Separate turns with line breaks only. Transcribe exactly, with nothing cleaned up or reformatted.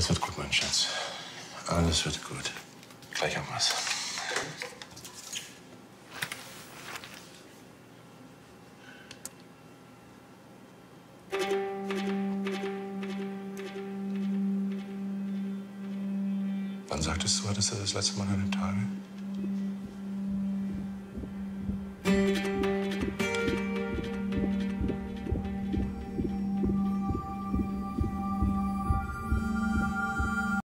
Alles wird gut, mein Schatz. Alles wird gut. Gleich haben wir's. Wann sagtest du, hattest du das letzte Mal deine Tage?